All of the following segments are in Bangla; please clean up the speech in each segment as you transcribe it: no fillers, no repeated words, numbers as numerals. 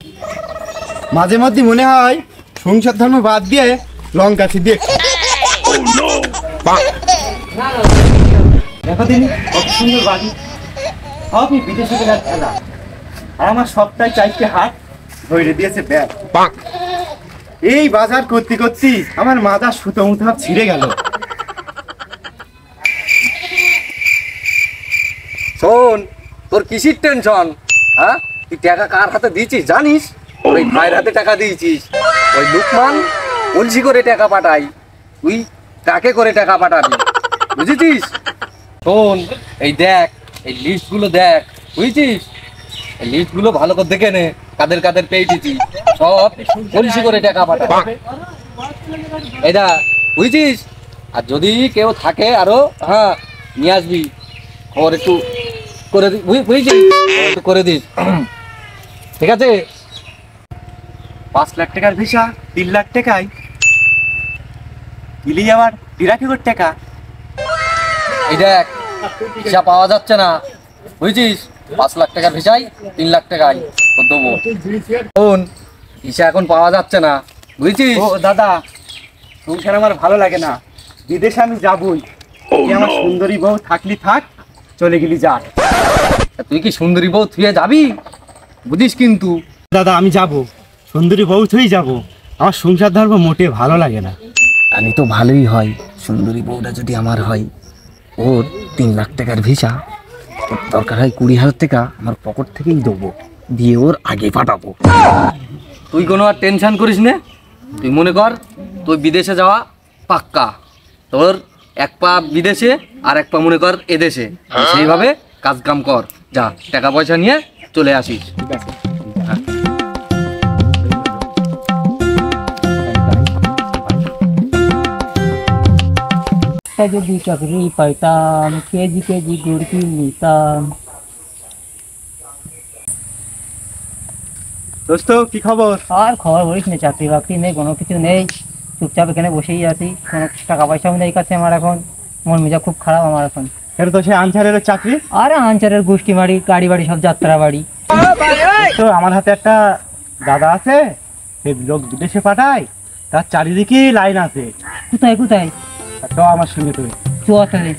মাঝে মধ্যে মনে হয় সংসার ধর্ম বাদ দিয়ে লঙ্কা দিয়ে দেখো দিন কত সুন্দর বাড়ি, সবই বিদেশে গেলে খেলা। আর আমার সবটাই চাইতে হাত ধরে দিয়েছে ব্যাগ। এই বাজার করতে করতে আমার মাথা সুতো মুতো ছিঁড়ে গেল। শোন, তোর কিসির টেনশন? হ্যাঁ, তুই টাকা কার হাতে দিয়েছিস জানিস? ওই ভাইয়ের হাতে টাকা দিয়েছিস। ওই লুকমান কলসি করে টাকা পাঠাই, তুই কাকে করে টাকা পাঠাবি, বুঝেছিস? শোন, এই দেখ, এই লিস্টগুলো দেখ, বুঝেছিস? এই লিস্টগুলো ভালো করে দেখে নে, কাদের কাদের পেয়েছিস। সব কলসি করে টাকা পাঠাবি, এইটা বুঝেছিস? আর যদি কেউ থাকে আরো, হ্যাঁ নিয়ে আসবি, খবর একটু করে দিস, বুঝেছিস? একটু করে দিস, ঠিক আছে? 5 লাখ টাকার ভিসা 3 লাখ টাকায় দিলি আবার 2 কোটি টাকা। এই দেখ, ভিসা পাওয়া যাচ্ছে না, বুঝেছিস? 5 লাখ টাকার ভিসাই 3 লাখ টাকায় তোর দেবো। শোন, ভিসা এখন পাওয়া যাচ্ছে না, বুঝেছিস? ও দাদা, সংসার আমার ভালো লাগে না, বিদেশে আমি যাবই। আমার সুন্দরী বউ থাকলি থাক, চলে গেলি যা। তুই কি সুন্দরী বউ থুয়ে যাবি? বুঝিস কিন্তু দাদা আমি যাব, সুন্দরী বউ থুই যাব। আমার সংসার ধর্ম মোটে ভালো লাগে না। আমি তো ভালোই হয়, সুন্দরী বউটা যদি আমার হয়, ওর 3 লাখ টাকার ভিসা, ওর দরকার হয় 20,000 টাকা আমার পকেট থেকেই দেবো, দিয়ে ওর আগে পাঠাবো। তুই কোনো আর টেনশন করিস নে, তুই মনে কর তুই বিদেশে যাওয়া পাক্কা। তোর এক পা বিদেশে আর এক পা মনে কর এদেশে, সেইভাবে কাজ কাম কর, যা টাকা পয়সা নিয়ে চলে আসিস। ঠিক আছে। হ্যাঁ। যদি চাকরি পাইতাম, কেজি কেজি গুড় কি নিতাম। দোস্ত কি খবর? আর খবর বলিস না, চাকরি বাকরি নেই, কোনো কিছু নেই, চুপচাপ এখানে বসেই আছি, কোনো টাকা পয়সাও নেই কাছে আমার এখন, মন মেজাজ খুব খারাপ আমার এখন। এটা তো সে আনসারের চাকরি। আরে আনচারের গোষ্ঠী বাড়ি, গাড়ি বাড়ি সব যাত্রা বাড়ি। তো আমার হাতে একটা দাদা আছে, সে লোক বিদেশে পাঠায়, তার চারিদিকেই লাইন আছে। কোথায় কোথায়? তো আমার সঙ্গে তুই চুয়াত্তরে।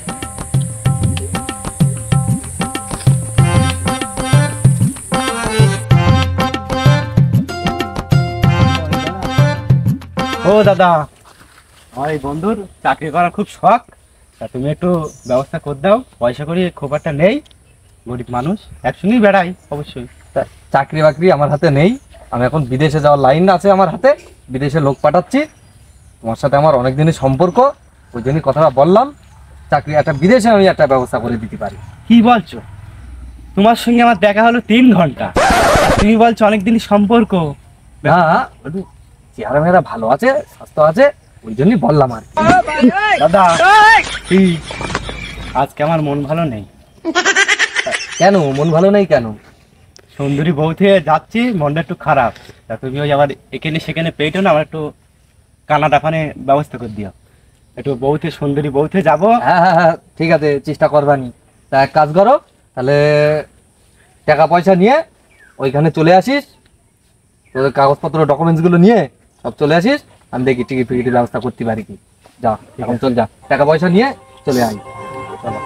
ও দাদা, আমার এই বন্ধুর চাকরি করার খুব শখ, তা তুমি একটু ব্যবস্থা করে দাও। পয়সা করি খুব একটা নেই, গরিব মানুষ, একসঙ্গেই বেড়াই অবশ্যই। চাকরি বাকরি আমার হাতে নেই, আমি এখন বিদেশে যাওয়ার লাইন আছে আমার হাতে, বিদেশে লোক পাঠাচ্ছি। তোমার সাথে আমার অনেক দিনের সম্পর্ক, ওই জন্যই কথাটা বললাম। চাকরি একটা বিদেশে আমি একটা ব্যবস্থা করে দিতে পারি। কি বলছো? তোমার সঙ্গে আমার দেখা হলো 3 ঘন্টা, তুমি বলছো অনেক দিনই সম্পর্ক। না, একটু চেহারা মেয়েরা ভালো আছে, স্বাস্থ্য আছে, ওই জন্যই বললাম আর কি। দাদা কি আজকে আমার মন ভালো নেই। কেন মন ভালো নেই কেন? সুন্দরী বউ থেকে যাচ্ছি, মনটা একটু খারাপ। তা তুমি ওই আবার এখানে সেখানে পেয়েছো না, আমার একটু কানাডা ফানে ব্যবস্থা করে দিও। একটু বউতে সুন্দরী বউতে যাবো। হ্যাঁ হ্যাঁ হ্যাঁ, ঠিক আছে, চেষ্টা করবানি। তা এক কাজ করো তাহলে, টাকা পয়সা নিয়ে ওইখানে চলে আসিস, তোদের কাগজপত্র ডকুমেন্টসগুলো নিয়ে সব চলে আসিস, আমি দেখি টিকিট ফিকিটের ব্যবস্থা করতে পারি কি। যা এখন চল, যা টাকা পয়সা নিয়ে চলে আই। চলো।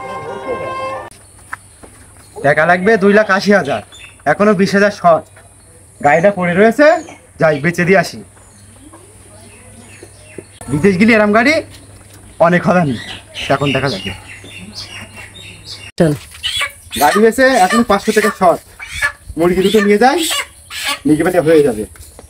টাকা লাগবে 2,80,000, এখনো 20,000 শর্ট। গাড়িটা পড়ে রয়েছে, যাই বেচে দিয়ে আসি। বিদেশ গেলে এরম গাড়ি অনেক হদানি, এখন দেখা যাবে। চল। গাড়ি বেচে এখন 500 টাকা শর্ট, মুরগি দুটো নিয়ে যাই, নিয়ে পেটে হয়ে যাবে।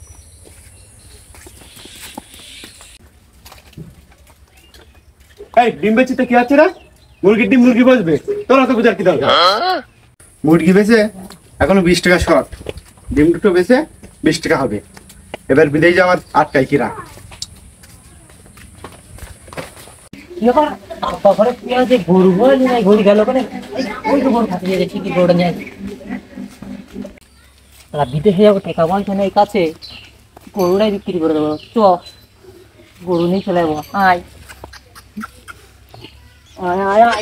এই ডিম বেচিতে কি আছে না? মুরগির ডিম মুরগি বসবে, তোরা তো বুঝার কি দরকার? মুরগি বেচে এখনো 20 টাকা শর্ট, ডিম দুটো বেচে 20 টাকা হবে। এবার বিদেশ যাওয়ার 8 টাকা কিরা। গরু বলে নাই, গরু গেল ওখানে, ওই তো গরু খাতে যেতে ঠিকই গরুটা নিয়ে আসি। বিদেশে যাবো, টাকা পয়সা নেই কাছে, গরুটাই বিক্রি করে দেবো। চ, গরু নিয়ে চলে যাবো। আয় আয় আয় আয়।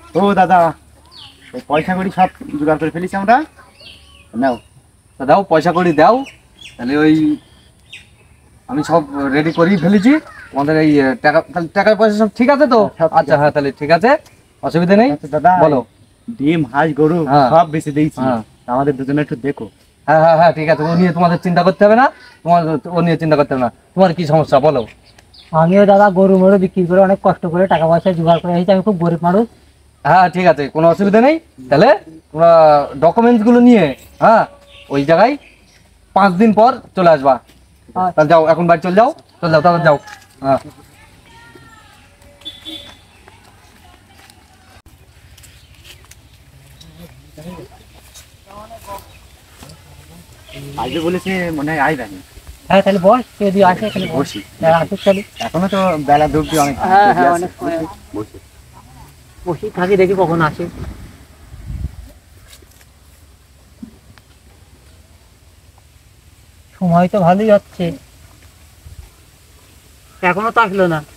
ও দাদা, ওই পয়সা করি সব জোগাড় করে ফেলেছি আমরা। নাও তা দাও, পয়সা করি দাও। তাহলে ওই আমি সব রেডি করেই ফেলেছি। তোমাদের এই টাকা টাকা পয়সা সব ঠিক আছে তো? সব ঠিক আচ্ছা হ্যাঁ, তাহলে ঠিক আছে, অসুবিধা নেই। আচ্ছা দাদা, বলো। ডিম, হাঁস, গরু হ্যাঁ। সব বেঁচে দিয়েছি। হ্যাঁ। আমাদের দুজনে একটু দেখো। হ্যাঁ হ্যাঁ হ্যাঁ, ঠিক আছে, ও নিয়ে তোমাদের চিন্তা করতে হবে না। তোমার ও নিয়ে চিন্তা করতে হবে না। তোমার কি সমস্যা বলো? আমিও দাদা গরু মরু বিক্রি করে অনেক কষ্ট করে টাকা পয়সা জোগাড় করে এসেছি, আমি খুব গরিব মানুষ। হ্যাঁ ঠিক আছে, কোনো অসুবিধা নেই। তাহলে তোমরা ডকুমেন্টসগুলো নিয়ে হ্যাঁ ওই জায়গায় 5 দিন পর চলে আসবা। তাহলে যাও, এখন বাড়ি চলে যাও, চলে যাও, তাহলে যাও। হ্যাঁ আইবে বলেছে, মনে হয় আইবে না। হ্যাঁ তাহলে বস, যদি আসে তাহলে বস। বসি। আসুক তাহলে। এখনো তো বেলা ডুবছি, অনেক হ্যাঁ দেরি হ্যাঁ, আছে। অনেক সময় আছে। বসি। বসি থাকি, দেখি কখন আসে। সময় তো ভালোই যাচ্ছে, এখনো তো আসলো না।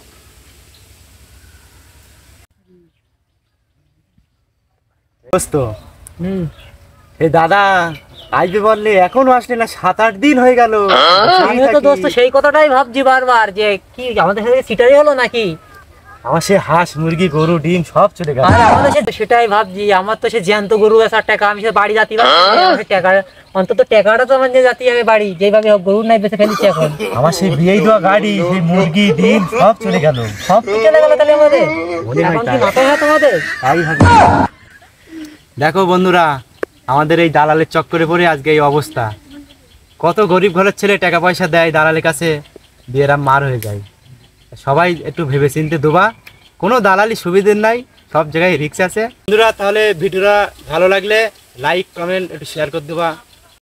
দোস্ত, হুম। এই দাদা আইবে বললে এখনো আসলে না, 7-8 দিন হয়ে গেল। আমিও তো দোস্ত সেই কথাটাই ভাবছি বারবার, যে কি আমাদের সাথে সিটারি হলো নাকি। আমার সে হাঁস, মুরগি, গরু, ডিম সব চলে গেল। আর আমাদের সেটাই ভাবছি, আমার তো সে জ্যান্ত গরু বেচার টাকা, আমি সে বাড়ি যাতে টাকা, অন্তত টাকাটা তো আমার নিয়ে যাতে হবে বাড়ি, যেভাবে হোক গরু নাই বেঁচে ফেলেছি এখন। আমার সেই বিয়েই দেওয়া গাড়ি, সেই মুরগি, ডিম সব চলে গেল। সব কিছু চলে গেল তাহলে আমাদের। মনে হয় এখন কি তাই। মাথায় হাত আমাদের? তাই হবে। দেখো বন্ধুরা, আমাদের এই দালালের চক্করে পড়ে আজকে এই অবস্থা। কত গরিব ঘরের ছেলে টাকা পয়সা দেয় দালালের কাছে, বিয়েরা মার হয়ে যায়। সবাই একটু ভেবে চিন্তে দেবা, কোনো দালালি সুবিধে নাই, সব জায়গায় রিস্ক আছে। বন্ধুরা, তাহলে ভিডিওটা ভালো লাগলে লাইক, কমেন্ট একটু শেয়ার করে দেবা।